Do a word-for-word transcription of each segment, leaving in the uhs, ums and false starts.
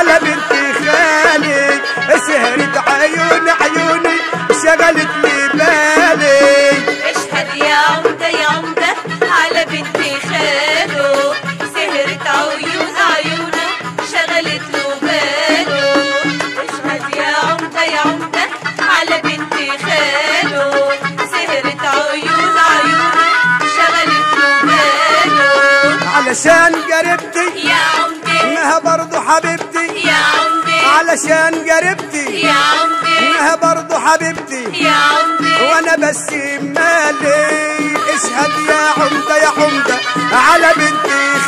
على بنت خالي، سهرت عيون عيوني شغلت لي بالي. اشهد يا عمدة يا عمدة على بنت خاله، سهرت عيون عيونه شغلت له باله. اشهد يا عمدة يا عمدة على بنت خاله، سهرت عيون عيونه شغلت له باله. علشان قربتي يا عمدة انها برضو حبيبتي، يا عمدة علشان قربتي يا عمدة انها برضو حبيبتي، يا عمدة وانا بس مالي. اشهد يا عمدة يا عمدة على بنت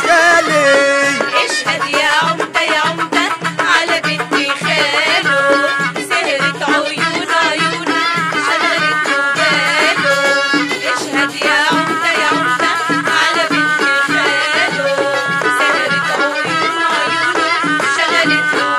خالي. اشهد يا عمدة يا عمدة على بنت خاله، سهرت عيون عيونه شغلت له باله. اشهد يا عمدة يا عمدة على بنت خاله، سهرت عيون عيونه شغلت له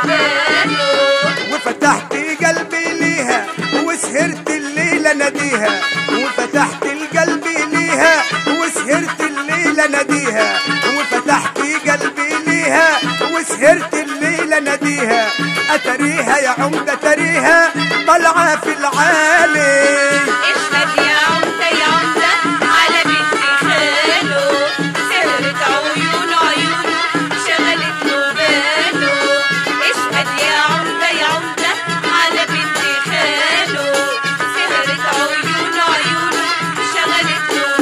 باله. وفتحت قلبي ليها وسهرت الليلة ناديها، وفتحت القلب ليها وسهرت الليلة ناديها، وفتحت قلبي ليها وسهرت الليلة ناديها. أتريها يا عمدة تريها طلعة في العالي. اشهد يا عمدة يا عمدة على بنت خاله، سهرت عيون عيونه شغلت له باله. اشهد يا عمدة يا عمدة على بنت خاله، سهرت عيون عيونه شغلت له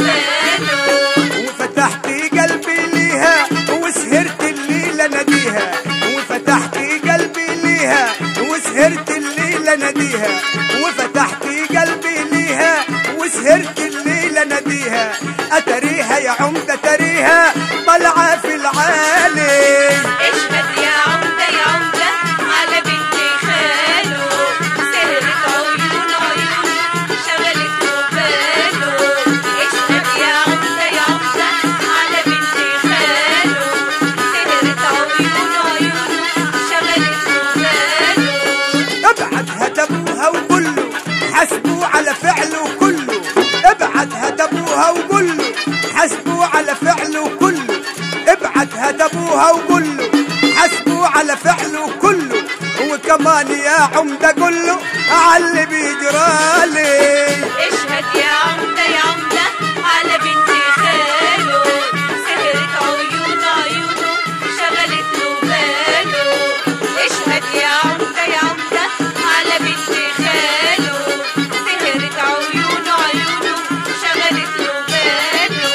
باله. وفتحت قلبي ليها وسهرت الليلة ناديها، وفتحت قلبي ليها وسهرت الليلة ناديها، وفتحت قلبي ليها وسهرت الليلة ناديها. أتريها يا عمدة تريها طلعة في العالي. اشهد يا عمدة يا عمدة على بنت خاله، سهرت عيون عيونه شغلت له باله. اشهد يا عمدة يا عمدة على بنت خاله، سهرت عيون عيونه شغلت له باله. ابعتها تبوها وقول له حسبوا على فعله كله، ابعتها تبوها وقول له حسبوا على فعله كله، ابعتها تبوها وقول له حسبوا على فعله كله. وكمان يا عمدة قول له على بيجرالي. اشهد يا عمدة يا عمدة على بنت خاله، سهرت عيون عيونه شغلت له باله. اشهد يا عمدة يا عمدة على بنت خاله، سهرت عيون عيونه شغلت له باله.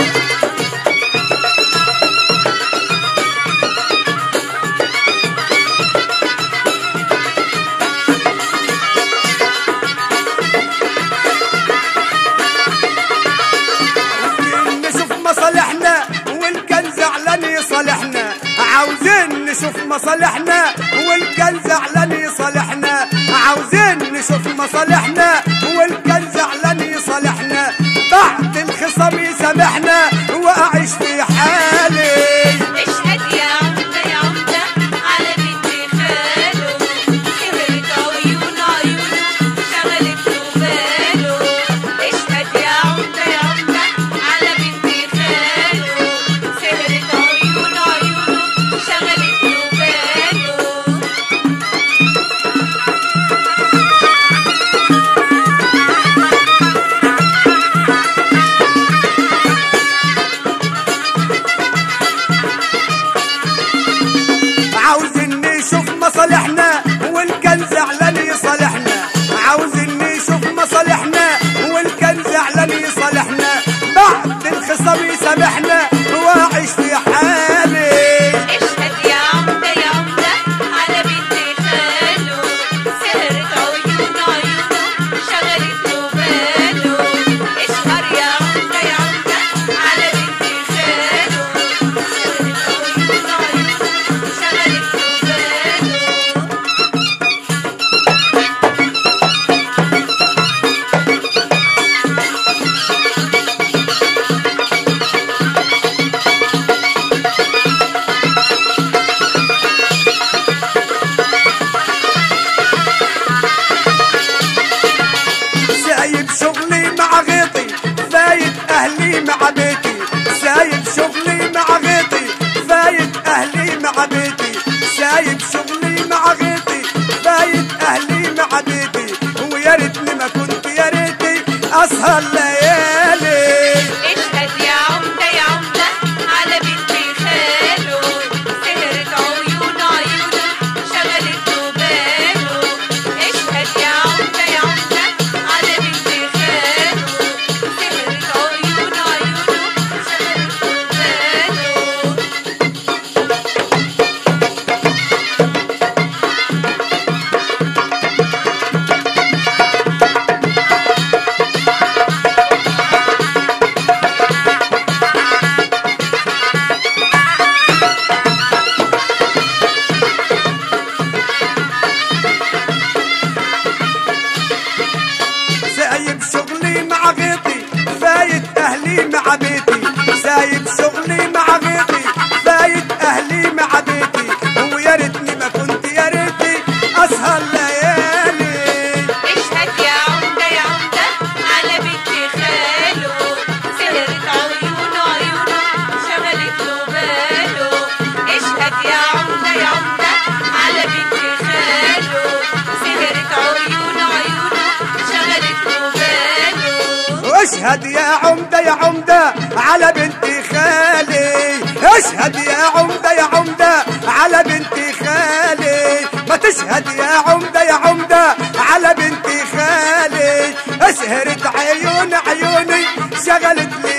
نشوف مصالحنا وإن كان زعلان يصالحنا، عاوزين نشوف مصالحنا وإن كان زعلان يصالحنا، عاوزين نشوف مصالحنا وإن كان زعلان يصالحنا. بعد الخصم يسامحنا وأعيش في حالي. اشهد يا عمدة يا عمدة على بنت خاله، سهرت عيون عيونه شغلت له باله. اشهد يا عمدة يا عمدة على بنت خاله، سهرت عيون عيونه شغلت له باله. عاوزين نشوف مصالحنا وإن كان زعلان يصالحنا، عاوزين نشوف مصالحنا وإن كان زعلان يصالحنا. بعد الخصم يسامحنا وأعيش في حالي. اشهد يا عمدة يا عمدة على بنت خاله، سهرت عيون عيونه شغلت له باله. اشهد يا عمدة يا عمدة على بنت خاله، سهرت عيون عيونه شغلت له باله. سايب شغلي مع غيطي فايت أهلي مع بيتي، سايب شغلي مع غيطي فايت أهلي مع بيتي، سايب شغلي مع بيتي، ويا ريتني ما كنت يا ريتي اسهر ليالي. اشهد يا عمدة يا عمدة على بنت خاله، سهرت عيون عيونه شغلت له باله. اشهد يا عمدة يا عمدة على بنت خاله، سهرت عيون عيونه شغلت له باله. سايب شغلي مع غيطي فايت اهلي مع بيتي، سايب شغلي مع غيطي فايت اهلي مع بيتي، ويا ريتني ما كنت يا ريتي اسهر ليالي. اشهد يا عمدة يا عمدة على بنت خاله، سهرت عيون عيونه شغلت له باله. اشهد يا عمدة يا عمدة على بنت خاله، سهرت عيون عيونه شغلت له باله. اشهد يا عمدة يا عمدة على بنت خالي، اشهد يا عمدة يا عمدة على بنت خالي، ما تشهد يا عمدة يا عمدة على بنت خالي. اسهرت عيون عيوني شغلت لي